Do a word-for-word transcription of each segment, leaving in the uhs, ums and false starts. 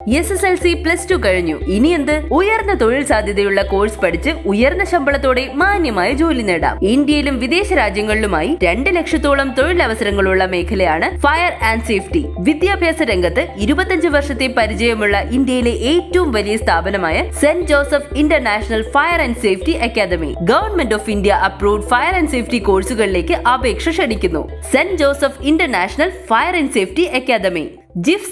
S S L C plus two കഴിഞ്ഞു, ഇനി എന്ത്? ഉയർന്ന തൊഴിൽ സാധ്യതയുള്ള കോഴ്സ് പഠിച്ച് ഉയർന്ന ശമ്പളത്തോടെ മാന്യമായ ജോലി നേടാം. ഇന്ത്യയിലും വിദേശ രാജ്യങ്ങളിലുമായി രണ്ട് ലക്ഷത്തോളം തൊഴിലവസരങ്ങളുള്ള മേഖലയാണ് ഫയർ ആൻഡ് സേഫ്റ്റി. വിദ്യാഭ്യാസ രംഗത്ത് ഇരുപത്തിയഞ്ച് വർഷത്തെ പരിചയമുള്ള ഇന്ത്യയിലെ ഏറ്റവും വലിയ സ്ഥാപനമായ Saint Joseph International Fire and Safety Academy Government of India approved fire and safety കോഴ്സുകളിലേക്ക് അപേക്ഷ ക്ഷണിക്കുന്നു. Saint Joseph International Fire and Safety Academy, JIFSA.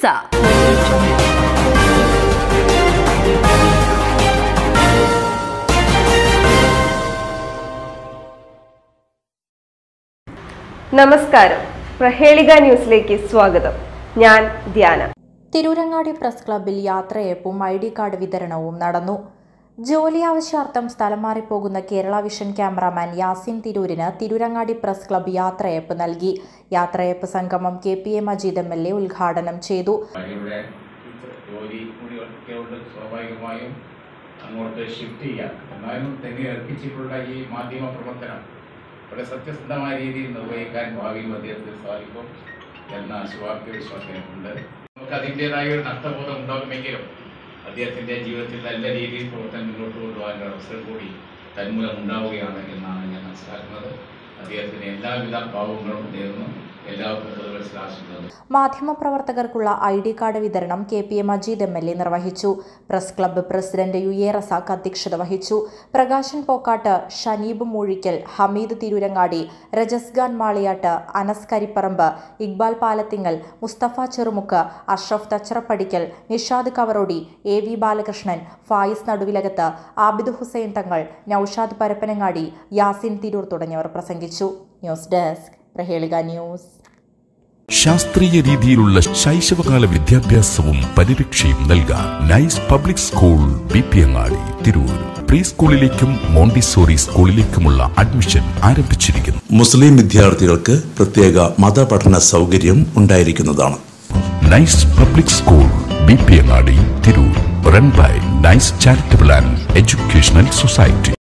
നമസ്കാരം, പ്രഹേളിക ന്യൂസിലേക്ക് സ്വാഗതം. ഞാൻ ധ്യാന. തിരൂരങ്ങാടി പ്രസ് ക്ലബ്ബിൽ യാത്രയയപ്പും ഐ ഡി കാർഡ് വിതരണവും നടന്നു. ജോലി ആവശ്യാർത്ഥം സ്ഥലം മാറിപ്പോകുന്ന കേരള വിഷൻ ക്യാമറാമാൻ യാസിൻ തിരൂരിന് തിരൂരങ്ങാടി പ്രസ് ക്ലബ്ബ് യാത്രയയപ്പ് നൽകി. യാത്രയയപ്പ് സംഗമം K P A Majeed M L A ഉദ്ഘാടനം ചെയ്തു. സ്വാഭാവികമായും അങ്ങോട്ട് ഷിഫ്റ്റ് ചെയ്യാം. എന്നാലും തന്നെ ഏൽപ്പിച്ചിട്ടുള്ള ഈ മാധ്യമ പ്രവർത്തനം വളരെ സത്യസന്ധമായ രീതിയിൽ നിർവഹിക്കാൻ ഭാവിയിൽ അദ്ദേഹത്തിന് സാധിക്കും എന്ന ശുഭാപ്തി വിശ്വാസമുണ്ട്. നമുക്ക് അതിൻ്റെതായ ഒരു നഷ്ടബോധം ഉണ്ടാകുമെങ്കിലും അദ്ദേഹത്തിൻ്റെ ജീവിതത്തിൽ നല്ല രീതിയിൽ പ്രവർത്തനം മുന്നോട്ട് കൊണ്ടുപോകാനുള്ള അവസരം കൂടി തന്മൂലം ഉണ്ടാവുകയാണ് എന്നാണ് ഞാൻ മനസ്സിലാക്കുന്നത്. അദ്ദേഹത്തിന് എല്ലാവിധ ഭാവങ്ങളും നേർന്നു. മാധ്യമപ്രവർത്തകർക്കുള്ള ഐ ഡി കാർഡ് വിതരണം K P A Majeed M L A നിർവഹിച്ചു. Press club president U A Razak അധ്യക്ഷത വഹിച്ചു. പ്രകാശൻ പോക്കാട്ട്, ഷനീബ് മൂഴിക്കൽ, ഹമീദ് തിരൂരങ്ങാടി, രജസ്ഖാൻ മാളിയാട്ട്, അനസ് കരിപ്പറമ്പ്, ഇക്ബാൽ പാലത്തിങ്ങൽ, മുസ്തഫ ചെറുമുക്ക്, അഷ്റഫ് തച്ചറപ്പടിക്കൽ, നിഷാദ് കവറോടി, എ വി ബാലകൃഷ്ണൻ, ഫായിസ് നടുവിലകത്ത്, ആബിദ് ഹുസൈൻ തങ്ങൾ, നൌഷാദ് പരപ്പനങ്ങാടി, യാസിൻ തിരൂർ തുടങ്ങിയവർ പ്രസംഗിച്ചു. News desk, Prahelika news. ശാസ്ത്രീയ രീതിയിലുള്ള ശൈശവകാല വിദ്യാഭ്യാസവും പരിരക്ഷയും നൽകാൻ Nice Public School B P Angadi Tirur. Pre സ്കൂളിലേക്കും മോണ്ടിസോറി സ്കൂളിലേക്കുമുള്ള അഡ്മിഷൻ ആരംഭിച്ചിരിക്കുന്നു. മുസ്ലിം വിദ്യാർത്ഥികൾക്ക് പ്രത്യേക മതപഠന സൗകര്യം ഉണ്ടായിരിക്കുന്നതാണ്. Nice Public School B P Angadi Tirur, run by Nice Charitable and Educational society.